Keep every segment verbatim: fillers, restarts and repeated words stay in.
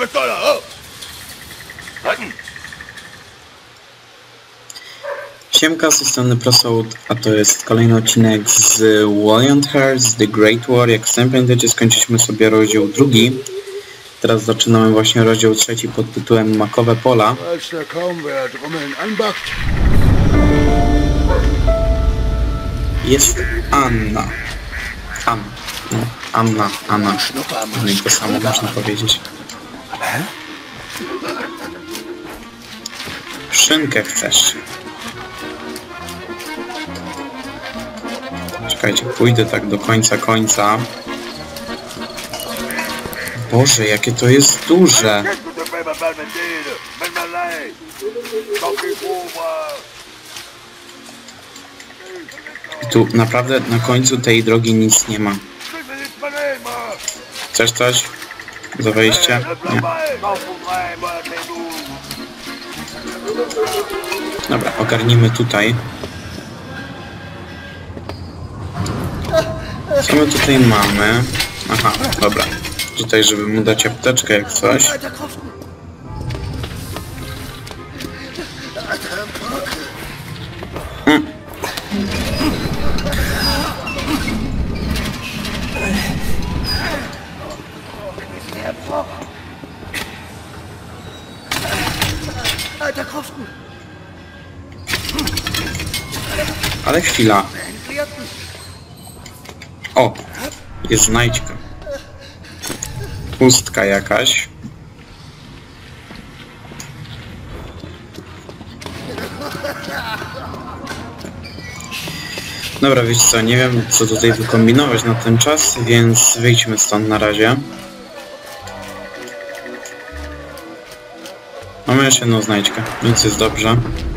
Siemka, z tej strony Prosoud, a to jest kolejny odcinek z Valiant Hearts The Great War. Jak sami pamiętacie, skończyliśmy sobie rozdział drugi. Teraz zaczynamy właśnie rozdział trzeci pod tytułem Makowe Pola. Jest Anna. Anna. No, Anna, Anna. No i to samo można powiedzieć. Szynkę chcesz. Czekajcie, pójdę tak do końca końca. Boże, jakie to jest duże! I tu naprawdę na końcu tej drogi nic nie ma. Chcesz coś? Za wejście? Nie. Dobra, ogarnijmy tutaj. Co my tutaj mamy? Aha, dobra. Tutaj, żeby mu dać apteczkę jak coś. Hmm. Ale chwila. O! Jest znajdźka. Pustka jakaś. Dobra, wiecie co, nie wiem co tutaj wykombinować na ten czas, więc wyjdźmy stąd na razie. Mamy jeszcze jedną znajdźkę, więc jest dobrze.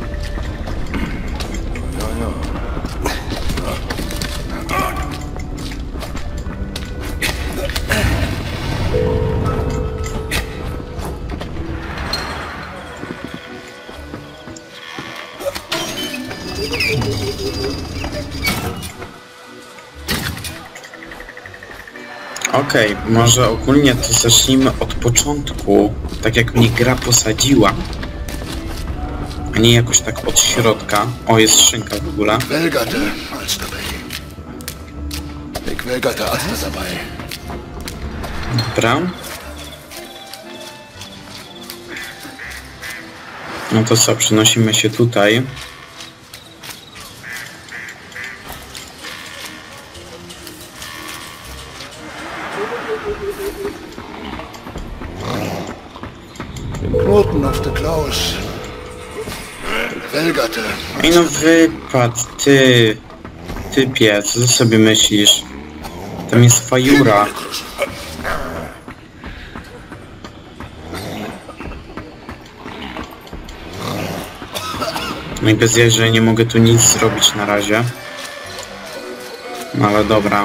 Okej, okay, może ogólnie to zacznijmy od początku, tak jak mnie gra posadziła, a nie jakoś tak od środka. O, jest szynka w ogóle. Dobra. No to co, przenosimy się tutaj. Ej no wypad, ty, typie, co ty sobie myślisz? Tam jest fajura. No i bez jaj, że nie mogę tu nic zrobić na razie. No ale dobra.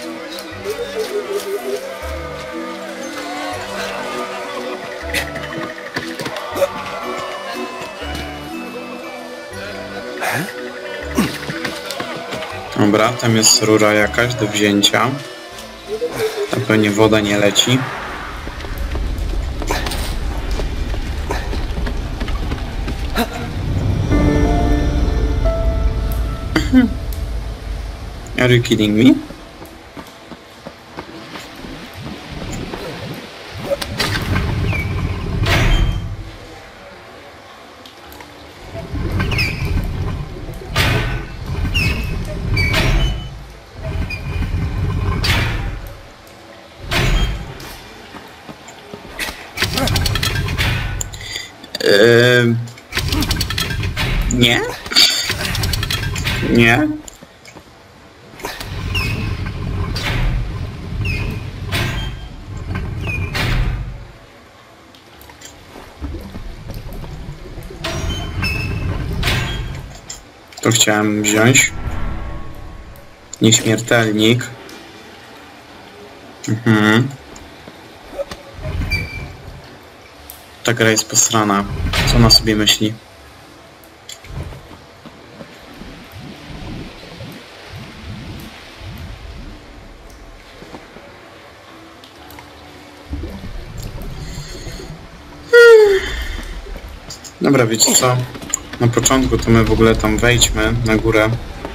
Dobra, tam jest rura jakaś do wzięcia. Tam pewnie woda nie leci. Are you kidding me? Eee, nie? Nie? To chciałem wziąć. Nieśmiertelnik. Mhm. Ta gra jest posrana. Co ona sobie myśli? Dobra, wiecie co? Na początku to my w ogóle tam wejdźmy na górę.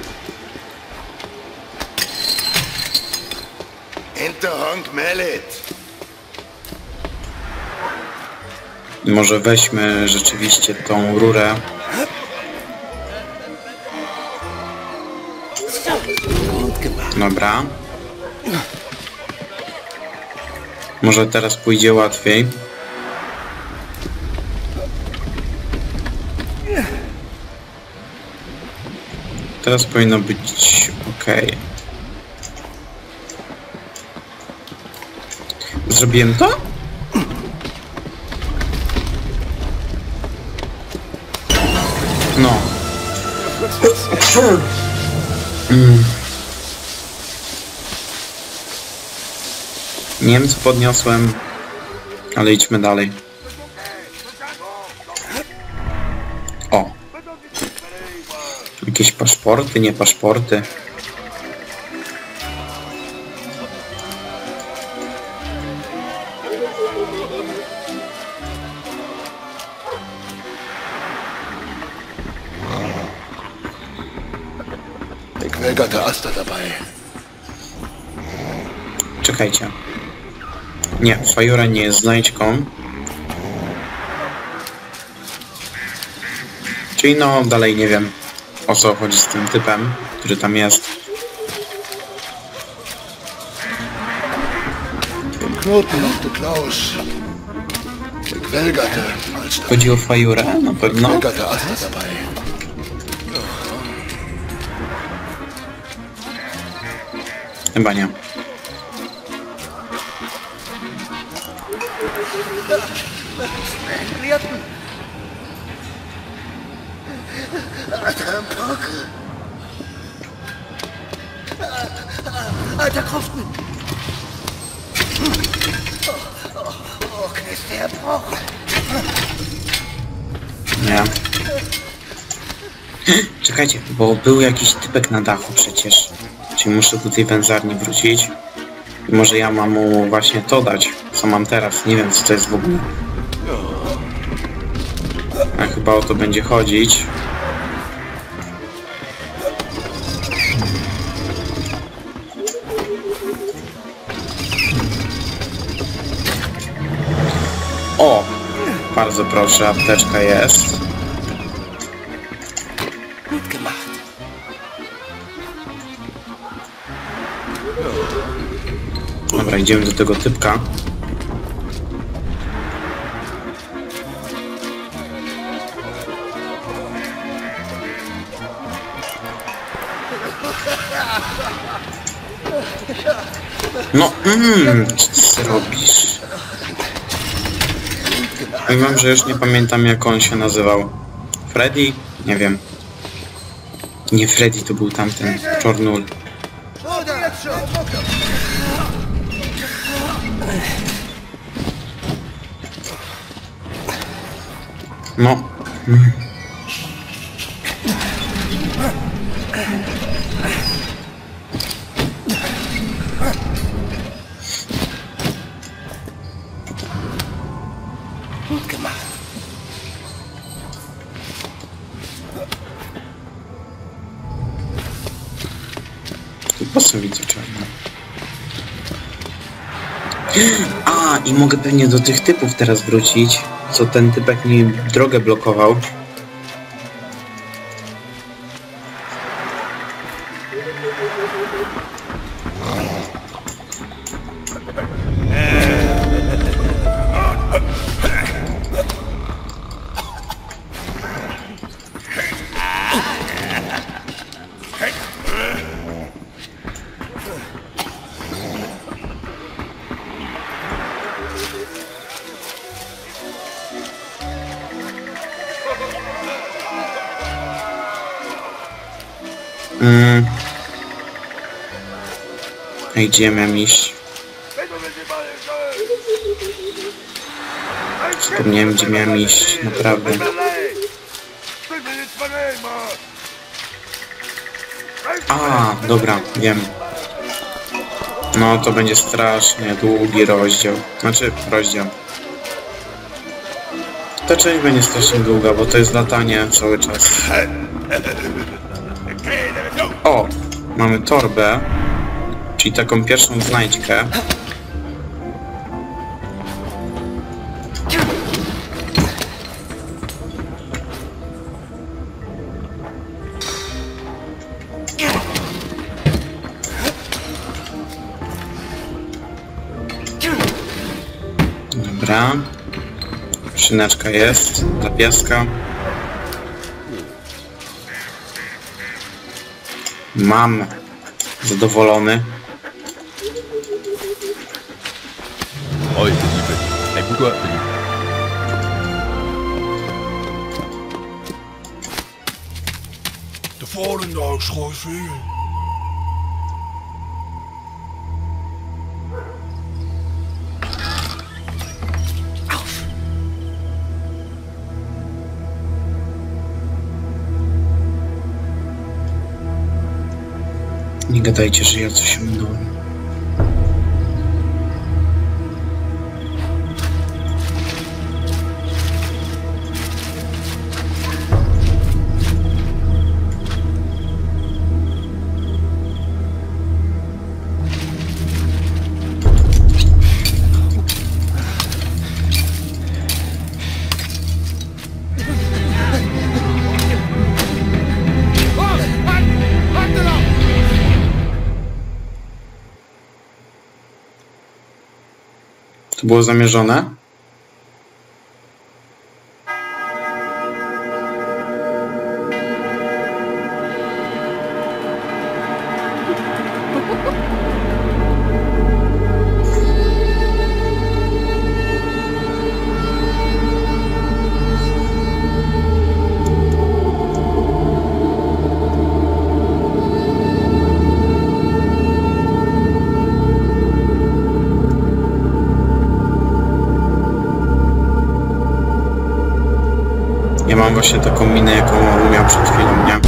I może weźmy rzeczywiście tą rurę. Dobra. Może teraz pójdzie łatwiej. Teraz powinno być ok. Zrobiłem to? No. Mm. Nie wiem co podniosłem, ale idźmy dalej. O. Jakieś paszporty, nie paszporty. Czekajcie. Nie, Fajura nie jest znajdźką. Czyli no, dalej nie wiem o co chodzi z tym typem, który tam jest. Chodzi o Fajurę? Na pewno. Chyba nie. Alter Kroften! O, Knisterbruch! Nie. Czekajcie, bo był jakiś typek na dachu przecież. Czyli muszę do tej wędzarni wrócić. I może ja mam mu właśnie to dać, co mam teraz. Nie wiem co to jest w ogóle. A chyba o to będzie chodzić. O! Bardzo proszę, apteczka jest. Dobra, idziemy do tego typka. No, mm, co ty robisz? Powiem, że już nie pamiętam jak on się nazywał. Freddy? Nie wiem. Nie Freddy, to był tamten Czornul. No. Mm. Gut gemacht. Tu po co widzę czarno? A, i mogę pewnie do tych typów teraz wrócić, co ten typek mi drogę blokował. Mm. Ej, gdzie miałem iść? Wspomniałem, gdzie miałem iść, naprawdę. A, dobra, wiem. No, to będzie strasznie długi rozdział. Znaczy, rozdział. Ta część będzie strasznie długa, bo to jest latanie cały czas. O! Mamy torbę, czyli taką pierwszą znajdźkę. Dobra. Szyneczka jest dla pieska. Mam. Zadowolony. Oj, det er lige fedt. Jeg kunne godt det. Du får det nok, Schroeføge. Nie gadajcie, że ja coś minąłem. To było zamierzone? Ja mam właśnie taką minę, jaką on miał przed chwilą, nie?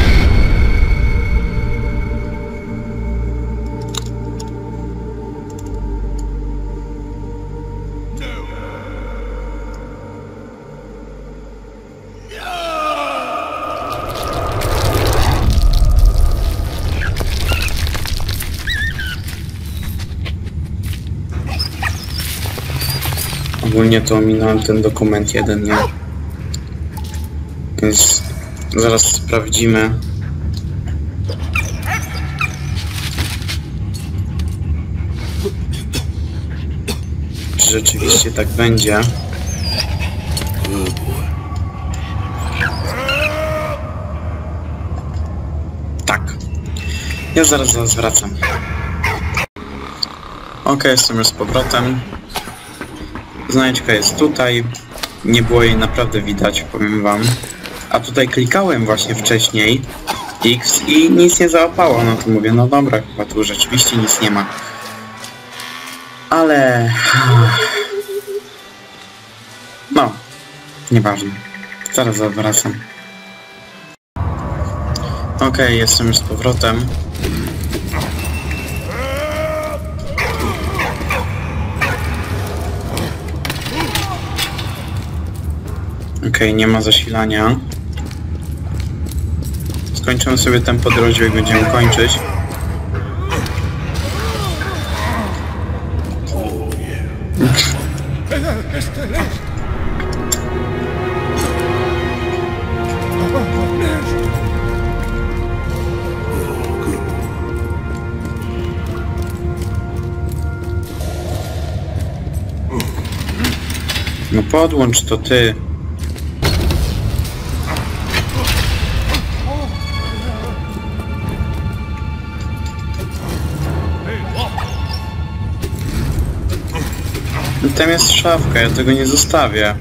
Ogólnie to ominąłem ten dokument jeden, nie? Więc zaraz sprawdzimy. Czy rzeczywiście tak będzie. Tak. Ja zaraz, zaraz wracam. Ok, jestem już z powrotem. Znajdźka jest tutaj. Nie było jej naprawdę widać, powiem wam. A tutaj klikałem właśnie wcześniej X i nic nie załapało. No to mówię, no dobra, chyba tu rzeczywiście nic nie ma. Ale... No, nieważne. Zaraz zawracam. Ok, jestem już z powrotem. Ok, nie ma zasilania. Skończymy sobie ten podrozdział i będziemy kończyć. No podłącz to ty. I tam jest szafka, ja tego nie zostawię.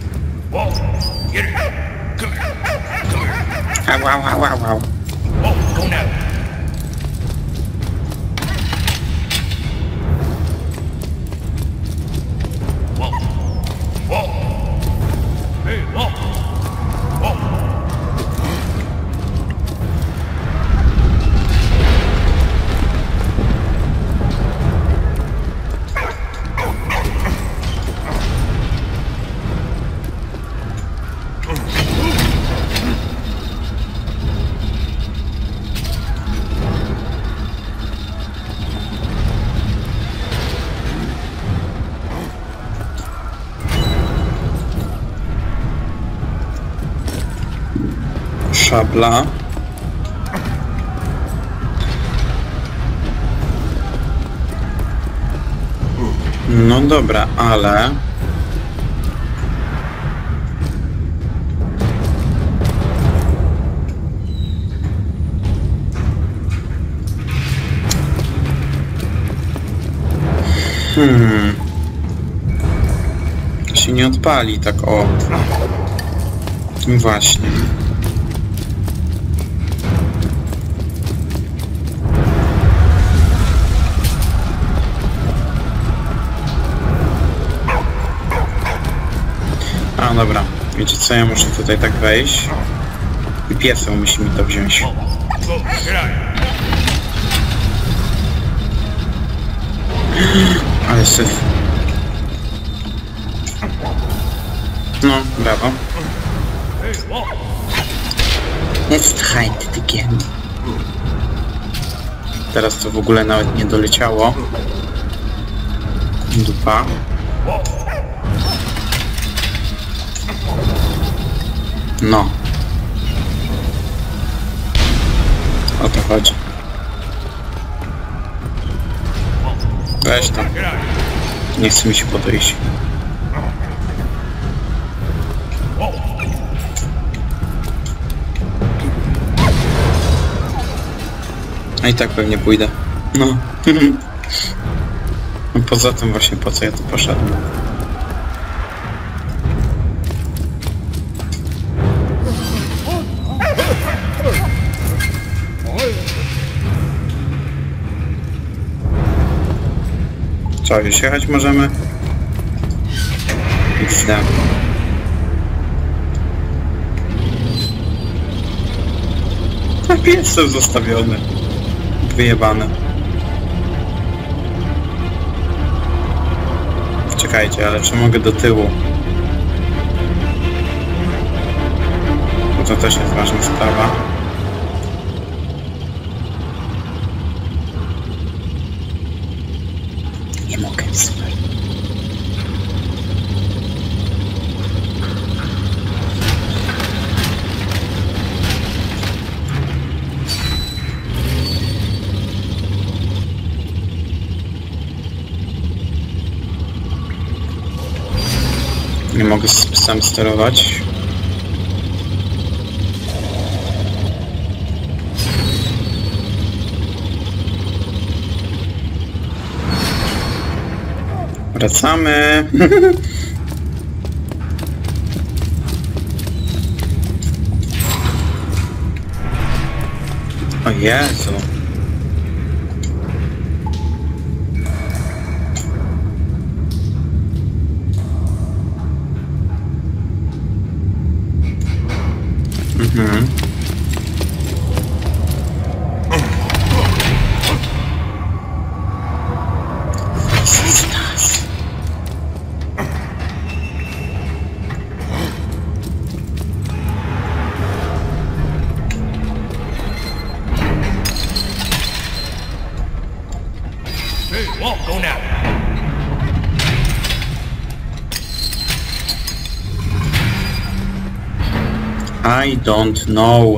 Au, au, au, au, au. szabla. No dobra, ale... Hmm... się nie odpali tak o... Właśnie. A dobra, wiecie co, ja muszę tutaj tak wejść i pieseł musi mi to wziąć. Ale syf. No, brawo. Let's try it again. Teraz to w ogóle nawet nie doleciało. Dupa. No. O to chodzi. Weź tam. Nie chce mi się podejść. A i tak pewnie pójdę. No. Poza tym właśnie po co ja tu poszedłem. Co, już jechać możemy? X D. A piesem zostawiony. Wyjebane. Czekajcie, ale czy mogę do tyłu? Bo to też jest ważna sprawa. Nie mogę, super. Nie mogę sam sterować. Wracamy. O Jezu. Mhm. Go now. I don't know.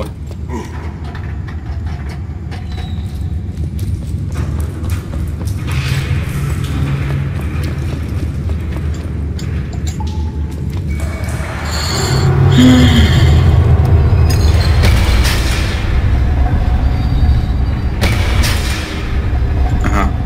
Aha.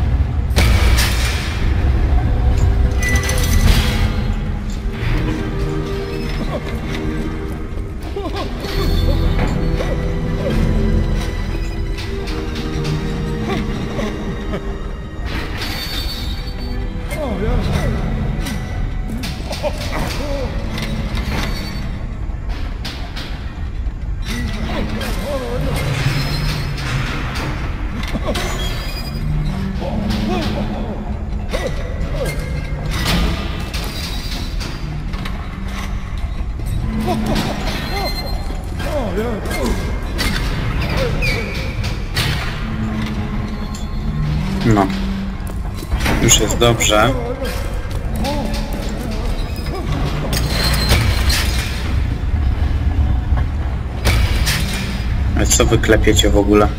No. Już jest dobrze. co wy klepiecie w ogóle?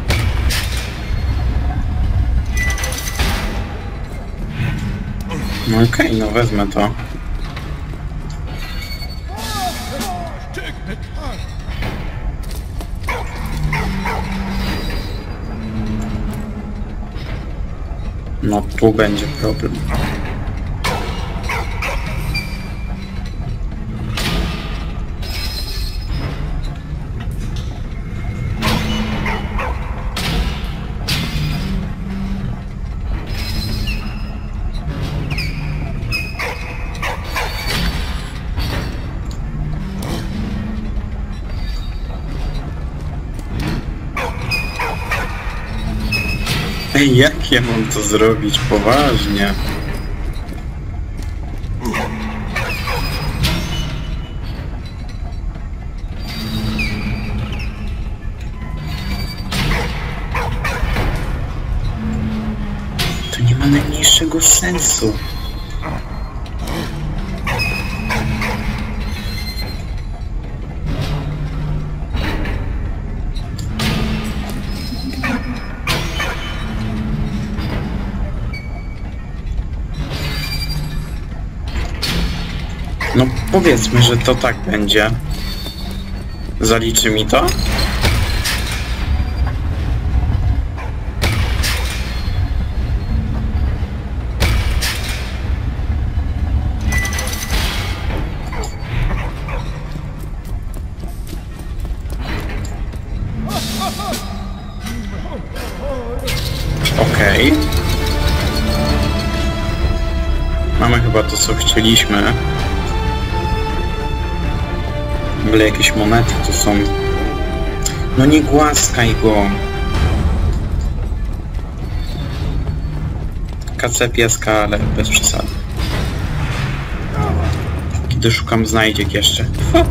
No okej, okay, no wezmę to. No tu będzie problem. Ej, jak ja mam to zrobić? Poważnie. To nie ma najmniejszego sensu. No powiedzmy, że to tak będzie. Zaliczy mi to? Okej. Okay. Mamy chyba to, co chcieliśmy. W ogóle jakieś monety tu są. No nie głaskaj go. K C pieska, ale bez przesady. Kiedy szukam znajdziek jeszcze. Ha.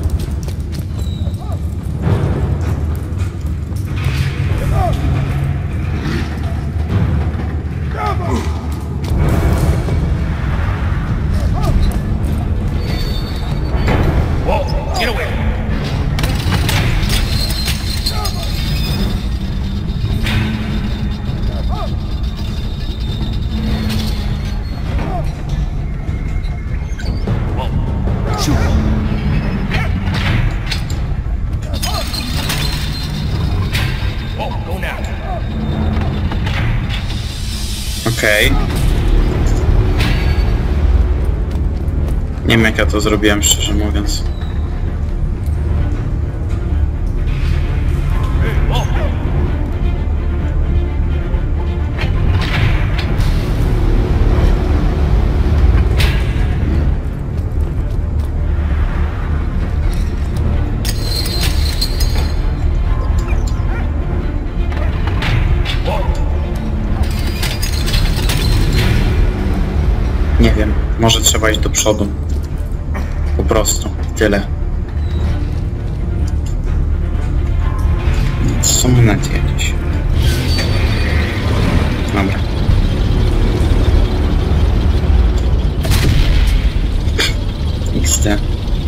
Okej. Okay. Nie wiem, jak ja to zrobiłem, szczerze mówiąc. Nie wiem, może trzeba iść do przodu. Po prostu. Tyle. Są monety jakieś. Dobra. X D.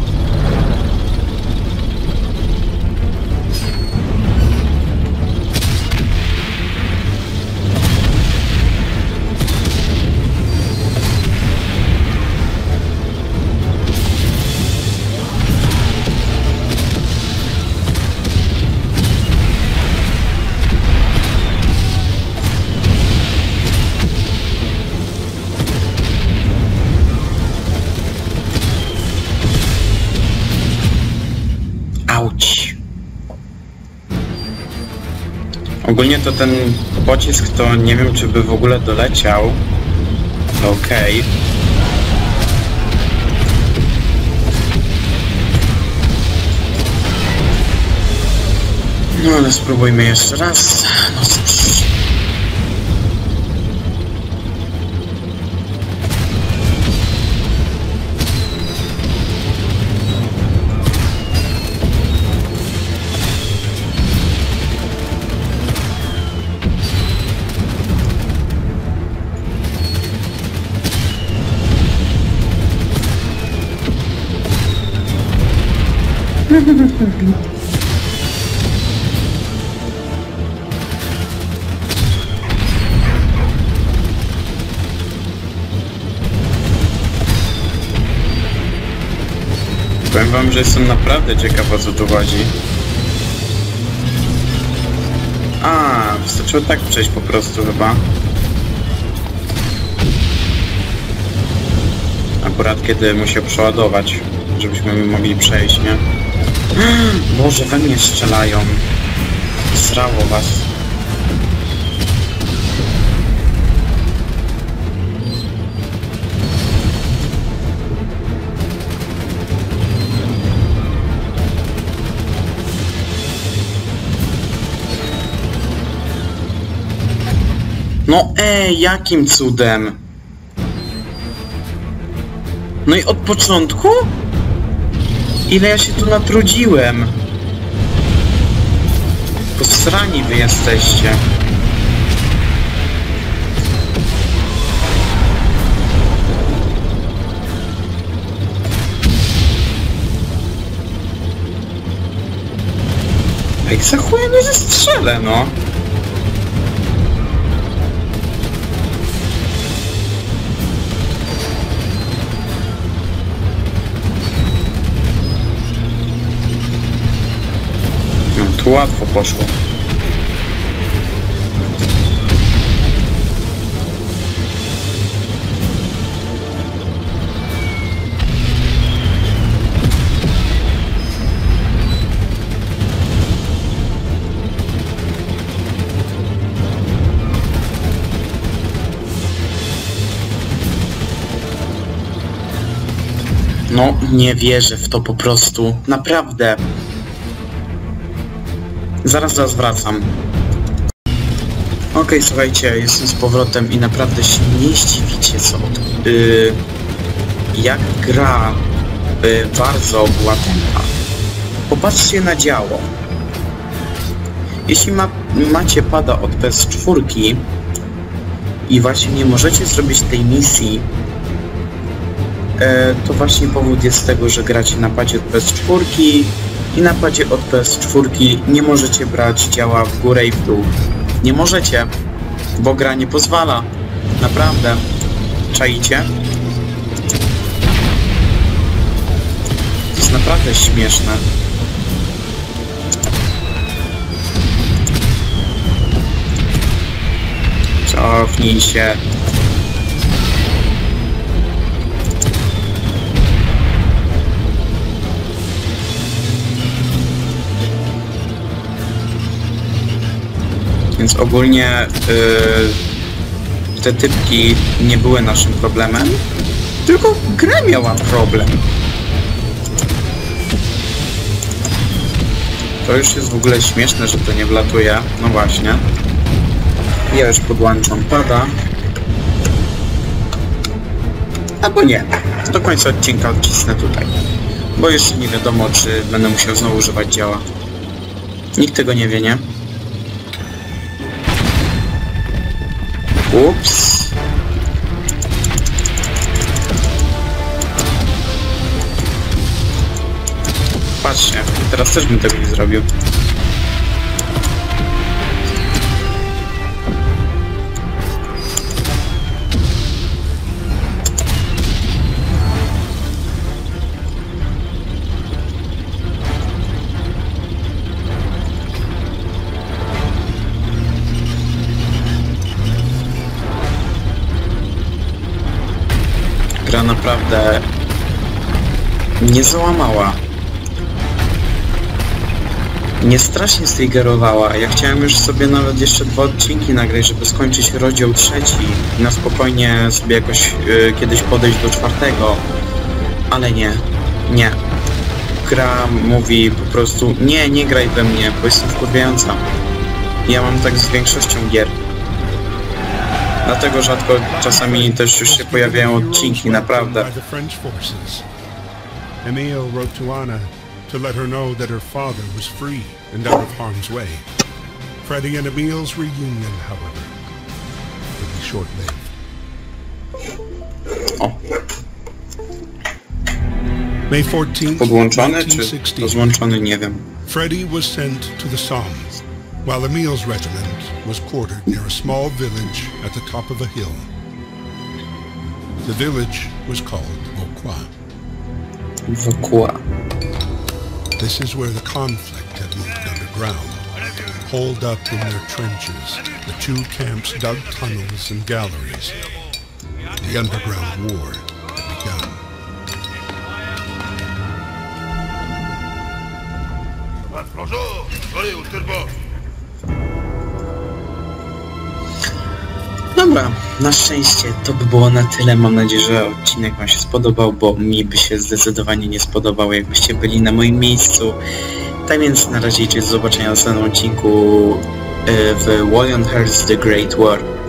Ogólnie to ten pocisk to nie wiem, czy by w ogóle doleciał. Okej. Okay. No ale spróbujmy jeszcze raz. No cóż. Powiem wam, że jestem naprawdę ciekaw, o co tu chodzi. A, wystarczyło tak przejść po prostu chyba. Akurat kiedy musiał przeładować, żebyśmy mogli przejść, nie? Boże, we mnie strzelają. Zrało was. No ej, jakim cudem? No i od początku? Ile ja się tu natrudziłem? Posrani wy jesteście. Jak za chuja nie zestrzelę, no? Tu łatwo poszło. No, nie wierzę w to po prostu. Naprawdę. Zaraz, zaraz wracam. Okej, okay, słuchajcie, jestem z powrotem i naprawdę się nie zdziwicie, co yy, jak gra yy, bardzo była tempa. Popatrzcie na działo. Jeśli ma, macie pada od P S cztery i właśnie nie możecie zrobić tej misji, yy, to właśnie powód jest tego, że gracie na padzie od P S cztery i na padzie od P S cztery nie możecie brać działa w górę i w dół. Nie możecie, bo gra nie pozwala. Naprawdę. Czaicie? To jest naprawdę śmieszne. Cofnij się. Więc ogólnie yy, te typki nie były naszym problemem, tylko gra miała problem. To już jest w ogóle śmieszne, że to nie wlatuje. No właśnie. Ja już podłączam pada. Albo nie. Do końca odcinka odcisnę tutaj. Bo jeszcze nie wiadomo, czy będę musiał znowu używać działa. Nikt tego nie wie, nie? Ups. Patrzcie, teraz też bym tego nie zrobił. Gra naprawdę nie załamała. Nie strasznie stygerowała. Ja chciałem już sobie nawet jeszcze dwa odcinki nagrać, żeby skończyć rozdział trzeci i na spokojnie sobie jakoś yy, kiedyś podejść do czwartego. Ale nie. Nie. Gra mówi po prostu nie, nie graj we mnie, bo jestem wkurwiająca. Ja mam tak z większością gier. Dlatego rzadko czasami też już się pojawiają odcinki, naprawdę. Emil wrote to Anna to let her know that her father was free and out of harm's way. Freddy and Emil's reunion, however, would be short-lived. O. May fourteenth, Podłączony czy rozłączony, nie wiem. Freddy was sent to the Somme, while Emil's regiment was quartered near a small village at the top of a hill. The village was called Vauquois. Vauquois. This is where the conflict had moved underground. Holed up in their trenches, the two camps dug tunnels and galleries. The underground war had begun. Dobra, na szczęście to by było na tyle. Mam nadzieję, że odcinek wam się spodobał, bo mi by się zdecydowanie nie spodobał, jakbyście byli na moim miejscu. Tak więc na razie, do zobaczenia w następnym odcinku w Valiant Hearts The Great War.